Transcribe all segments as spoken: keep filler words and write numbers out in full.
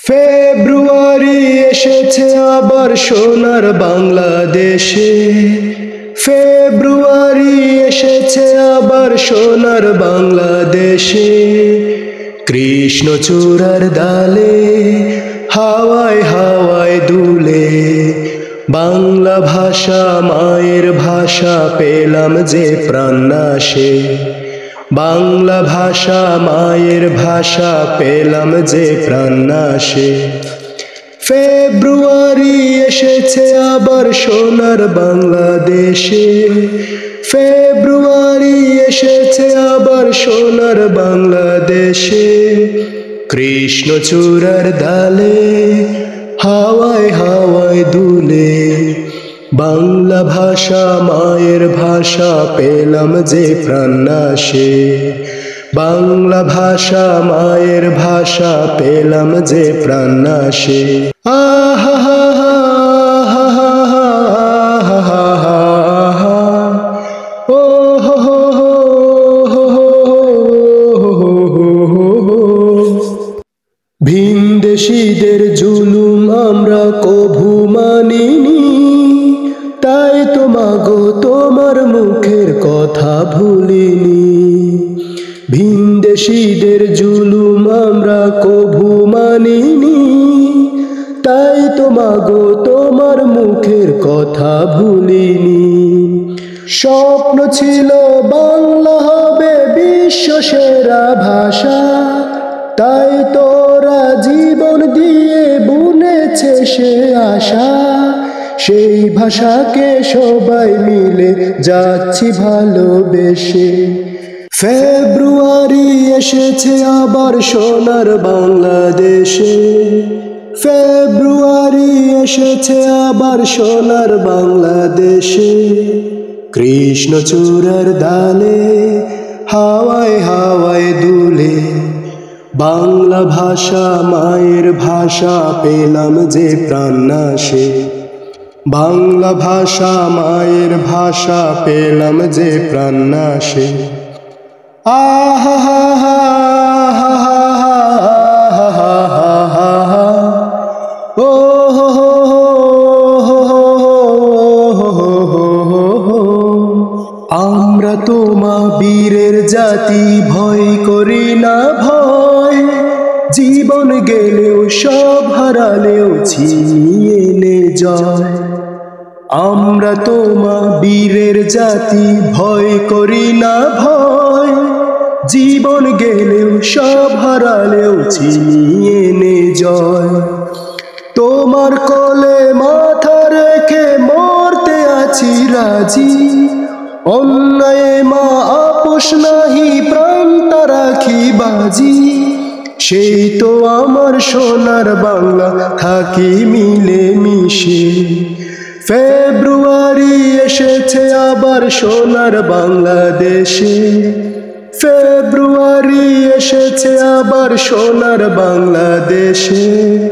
ফেব্রুয়ারি এসেছে আবার সোনার বাংলাদেশে, ফেব্রুয়ারি এসেছে আবার সোনার বাংলাদেশে। কৃষ্ণচূড়ার ডালে হাওয়ায় হাওয়ায় দুলে, বাংলা ভাষা মায়ের ভাষা পেলাম যে প্রাণনাশে। বাংলা ভাষা মায়ের ভাষা পেলাম যে প্রাণনাশে। ফেব্রুয়ারি এসেছে আবার সোনার বাংলাদেশে, ফেব্রুয়ারি এসেছে আবার সোনার বাংলাদেশে। কৃষ্ণচূড়ার ডালে হাওয়ায় হাওয়ায় দুলে, বাংলা ভাষা মায়ের ভাষা পেলাম যে প্রাণনাশে। বাংলা ভাষা মায়ের ভাষা পেলাম যে প্রাণনাশে। আহা হা হা হা হা হা হা হা হা, ও হো হো হো হো হো। ভিনদেশীদের জুলুম আমরা কভু মানিনি, তাই তো মাগো তোমার মুখের কথা ভুলিনি। ভিনদেশীদের জুলুম আমরা কভু মানিনি, তাই তো মাগো তোমার মুখের কথা ভুলিনি। স্বপ্ন ছিল বাংলা হবে বিশ্ব সেরা ভাষা, তাই তোরা জীবন দিয়ে বুনেছে সে আশা। সেই ভাষাকে সবাই মিলে যাচ্ছি ভালোবেসে। ফেব্রুয়ারি এসেছে আবার সোনার বাংলাদেশে, ফেব্রুয়ারি এসেছে আবার সোনার বাংলাদেশে। কৃষ্ণচূড়ার ডালে হাওয়ায় হাওয়ায় দুলে, বাংলা ভাষা মায়ের ভাষা পেলাম যে প্রাণনাশে। বাংলা ভাষা মায়ের ভাষা পেলাম যে প্রাণনাশে। আহা হা হা হা হা হা হা হা হা, ও হো হো হো হো হো হো। আমরা তোমা বীরের জাতি, ভয় করি না ভয়, জীবন গেলেও সব হারালেও ছিনিয়ে নে জয়। আমরা তোমা বীরের জাতি, ভয় করি না ভয়, জীবন গেলেও সব হারালেও ছিনিয়ে নে জয়। তোমার কোলে মাথা রেখে মরতে আছি রাজি, অন্যায় মা আপোষ নাহি প্রাণটা রাখি বাজি। সেই তো আমার সোনার বাংলা থাকি মিলে মিশে। ফেব্রুয়ারি এসেছে আবার সোনার বাংলাদেশে, ফেব্রুয়ারি এসেছে আবার সোনার বাংলাদেশে।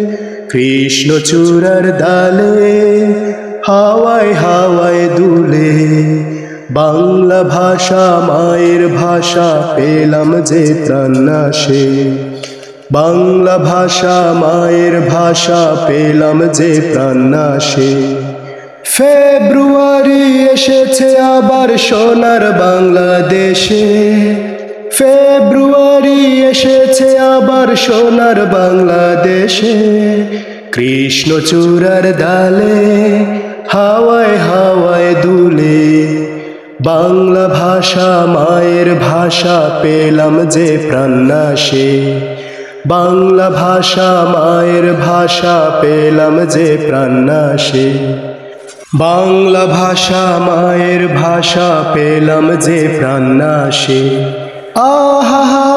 কৃষ্ণচূড়ার ডালে হাওয়ায় হাওয়ায় দুলে, বাংলা ভাষা মায়ের ভাষা পেলাম যে প্রাণনাশে। বাংলা ভাষা মায়ের ভাষা পেলাম যে প্রাণনাশে। ফেব্রুয়ারি এসেছে আবার সোনার বাংলাদেশে, ফেব্রুয়ারি এসেছে আবার সোনার বাংলাদেশে। কৃষ্ণচূড়ার ডালে হাওয়ায় হাওয়ায় দুলে, বাংলা ভাষা মায়ের ভাষা পেলাম যে প্রাণনাশে। বাংলা ভাষা মায়ের ভাষা পেলাম যে প্রাণনাশে। বাংলা ভাষা মায়ের ভাষা পেলাম যে প্রাণনাশে। আহা হা